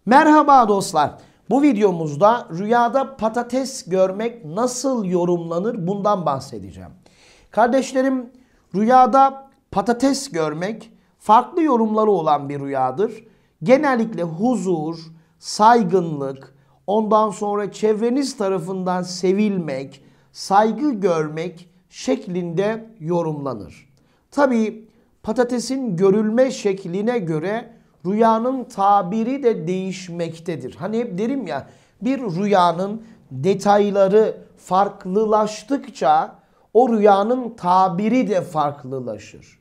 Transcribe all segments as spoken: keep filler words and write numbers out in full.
Merhaba dostlar. Bu videomuzda rüyada patates görmek nasıl yorumlanır bundan bahsedeceğim. Kardeşlerim, rüyada patates görmek farklı yorumları olan bir rüyadır. Genellikle huzur, saygınlık, ondan sonra çevreniz tarafından sevilmek, saygı görmek şeklinde yorumlanır. Tabii patatesin görülme şekline göre rüyanın tabiri de değişmektedir. Hani hep derim ya, bir rüyanın detayları farklılaştıkça o rüyanın tabiri de farklılaşır.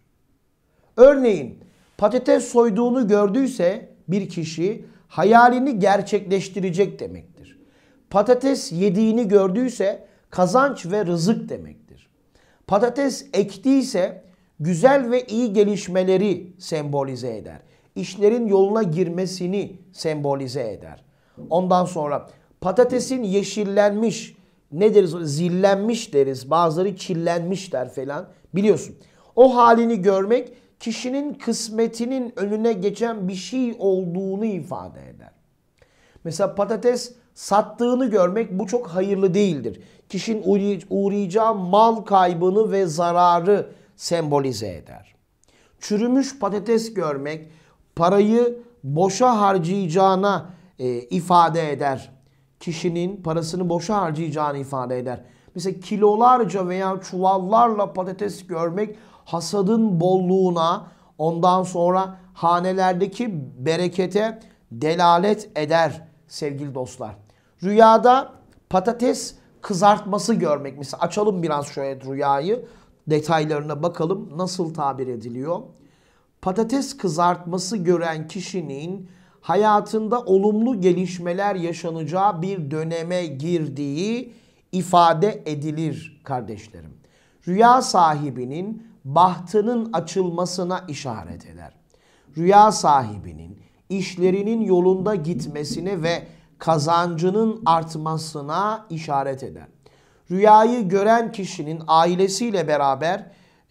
Örneğin patates soyduğunu gördüyse bir kişi hayalini gerçekleştirecek demektir. Patates yediğini gördüyse kazanç ve rızık demektir. Patates ektiyse güzel ve iyi gelişmeleri sembolize eder. İşlerin yoluna girmesini sembolize eder. Ondan sonra patatesin yeşillenmiş, ne deriz, zillenmiş deriz, bazıları kirlenmiş der falan, biliyorsun. O halini görmek kişinin kısmetinin önüne geçen bir şey olduğunu ifade eder. Mesela patates sattığını görmek bu çok hayırlı değildir. Kişinin uğrayacağı mal kaybını ve zararı sembolize eder. Çürümüş patates görmek parayı boşa harcayacağına e, ifade eder. Kişinin parasını boşa harcayacağını ifade eder. Mesela kilolarca veya çuvallarla patates görmek hasadın bolluğuna, ondan sonra hanelerdeki berekete delalet eder sevgili dostlar. Rüyada patates kızartması görmek. Mesela açalım biraz şöyle rüyayı, detaylarına bakalım nasıl tabir ediliyor. Patates kızartması gören kişinin hayatında olumlu gelişmeler yaşanacağı bir döneme girdiği ifade edilir kardeşlerim. Rüya sahibinin bahtının açılmasına işaret eder. Rüya sahibinin işlerinin yolunda gitmesine ve kazancının artmasına işaret eder. Rüyayı gören kişinin ailesiyle beraber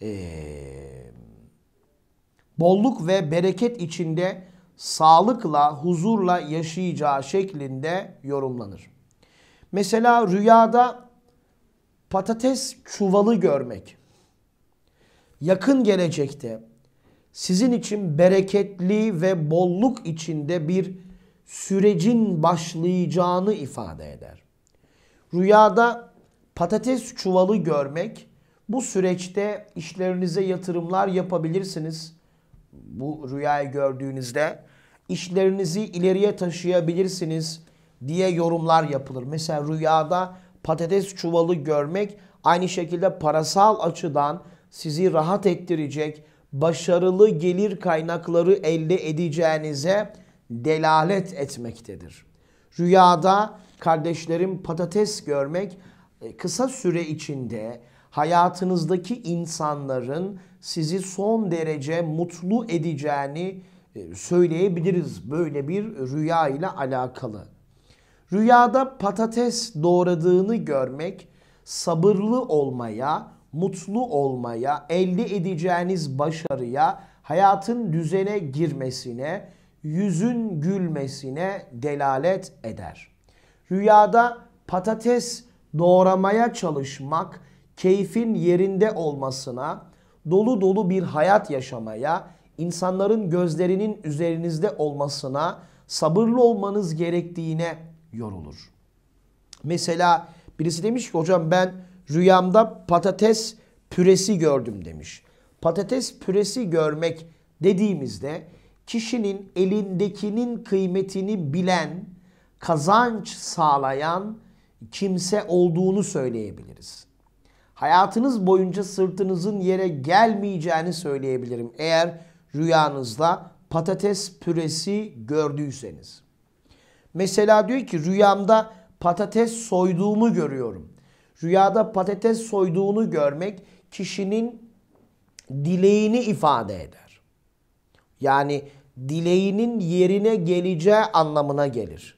ee, bolluk ve bereket içinde sağlıkla, huzurla yaşayacağı şeklinde yorumlanır. Mesela rüyada patates çuvalı görmek yakın gelecekte sizin için bereketli ve bolluk içinde bir sürecin başlayacağını ifade eder. Rüyada patates çuvalı görmek, bu süreçte işlerinize yatırımlar yapabilirsiniz. Bu rüyayı gördüğünüzde işlerinizi ileriye taşıyabilirsiniz diye yorumlar yapılır. Mesela rüyada patates çuvalı görmek aynı şekilde parasal açıdan sizi rahat ettirecek, başarılı gelir kaynakları elde edeceğinize delalet etmektedir. Rüyada kardeşlerim patates görmek kısa süre içinde hayatınızdaki insanların sizi son derece mutlu edeceğini söyleyebiliriz böyle bir rüya ile alakalı. Rüyada patates doğradığını görmek sabırlı olmaya, mutlu olmaya, elde edeceğiniz başarıya, hayatın düzene girmesine, yüzün gülmesine delalet eder. Rüyada patates doğramaya çalışmak, keyfin yerinde olmasına, dolu dolu bir hayat yaşamaya, insanların gözlerinin üzerinizde olmasına, sabırlı olmanız gerektiğine yorulur. Mesela birisi demiş ki hocam ben rüyamda patates püresi gördüm demiş. Patates püresi görmek dediğimizde kişinin elindekinin kıymetini bilen, kazanç sağlayan kimse olduğunu söyleyebiliriz. Hayatınız boyunca sırtınızın yere gelmeyeceğini söyleyebilirim eğer rüyanızda patates püresi gördüyseniz. Mesela diyor ki rüyamda patates soyduğumu görüyorum. Rüyada patates soyduğunu görmek kişinin dileğini ifade eder. Yani dileğinin yerine geleceği anlamına gelir.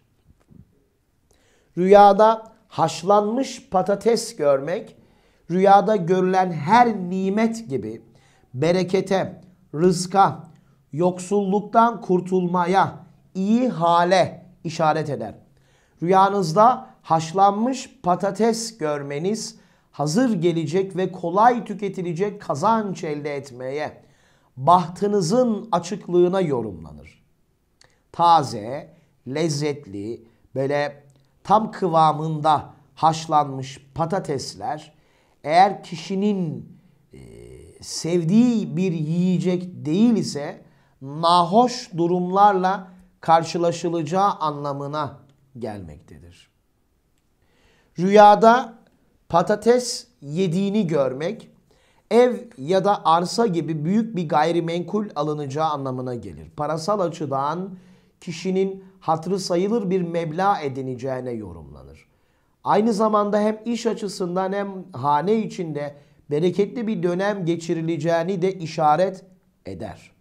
Rüyada haşlanmış patates görmek, rüyada görülen her nimet gibi berekete, rızka, yoksulluktan kurtulmaya, iyi hale işaret eder. Rüyanızda haşlanmış patates görmeniz hazır gelecek ve kolay tüketilecek kazanç elde etmeye, bahtınızın açıklığına yorumlanır. Taze, lezzetli, böyle tam kıvamında haşlanmış patatesler eğer kişinin e, sevdiği bir yiyecek değil ise nahoş durumlarla karşılaşılacağı anlamına gelmektedir. Rüyada patates yediğini görmek, ev ya da arsa gibi büyük bir gayrimenkul alınacağı anlamına gelir. Parasal açıdan kişinin hatırı sayılır bir meblağ edineceğine yorumlanır. Aynı zamanda hem iş açısından hem hane içinde bereketli bir dönem geçirileceğini de işaret eder.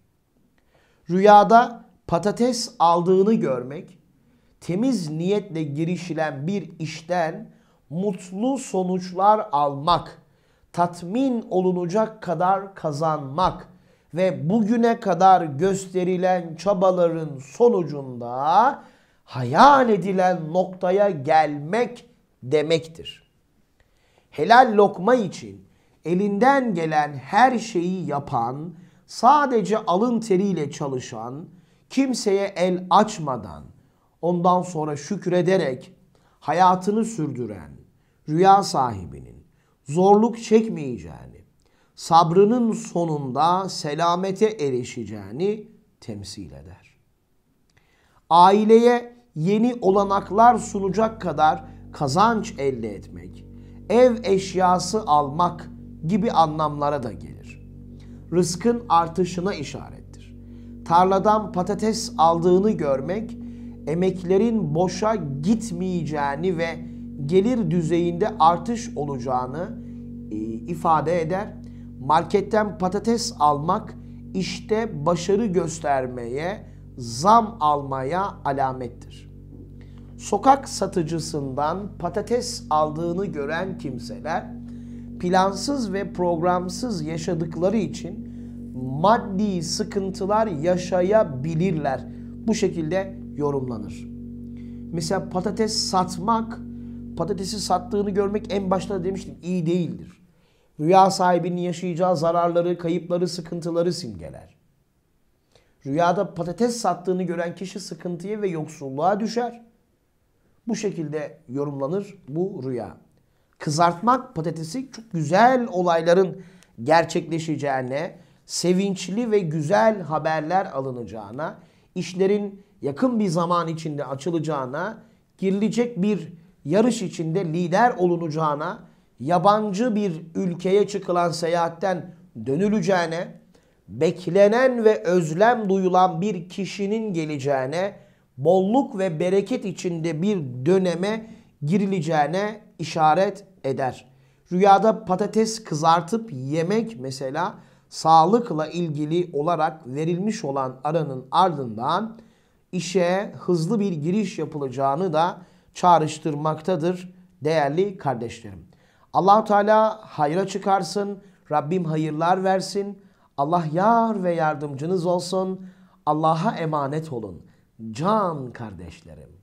Rüyada patates aldığını görmek, temiz niyetle girişilen bir işten mutlu sonuçlar almak, tatmin olunacak kadar kazanmak ve bugüne kadar gösterilen çabaların sonucunda hayal edilen noktaya gelmek demektir. Helal lokma için elinden gelen her şeyi yapan, sadece alın teriyle çalışan, kimseye el açmadan, ondan sonra şükrederek hayatını sürdüren rüya sahibinin zorluk çekmeyeceğini, sabrının sonunda selamete erişeceğini temsil eder. Aileye yeni olanaklar sunacak kadar kazanç elde etmek, ev eşyası almak gibi anlamlara da gelir. Rızkın artışına işarettir. Tarladan patates aldığını görmek, emeklerin boşa gitmeyeceğini ve gelir düzeyinde artış olacağını e, ifade eder. Marketten patates almak, işte başarı göstermeye, zam almaya alamettir. Sokak satıcısından patates aldığını gören kimseler, plansız ve programsız yaşadıkları için maddi sıkıntılar yaşayabilirler. Bu şekilde yorumlanır. Mesela patates satmak, patatesi sattığını görmek en başta da demiştim iyi değildir. Rüya sahibinin yaşayacağı zararları, kayıpları, sıkıntıları simgeler. Rüyada patates sattığını gören kişi sıkıntıya ve yoksulluğa düşer. Bu şekilde yorumlanır bu rüya. Kızartmak patatesi çok güzel olayların gerçekleşeceğine, sevinçli ve güzel haberler alınacağına, işlerin yakın bir zaman içinde açılacağına, girilecek bir yarış içinde lider olunacağına, yabancı bir ülkeye çıkılan seyahatten dönüleceğine, beklenen ve özlem duyulan bir kişinin geleceğine, bolluk ve bereket içinde bir döneme girileceğine işaret eder. Rüyada patates kızartıp yemek mesela sağlıkla ilgili olarak verilmiş olan aranın ardından işe hızlı bir giriş yapılacağını da çağrıştırmaktadır değerli kardeşlerim. Allah-u Teala hayra çıkarsın, Rabbim hayırlar versin, Allah yar ve yardımcınız olsun, Allah'a emanet olun can kardeşlerim.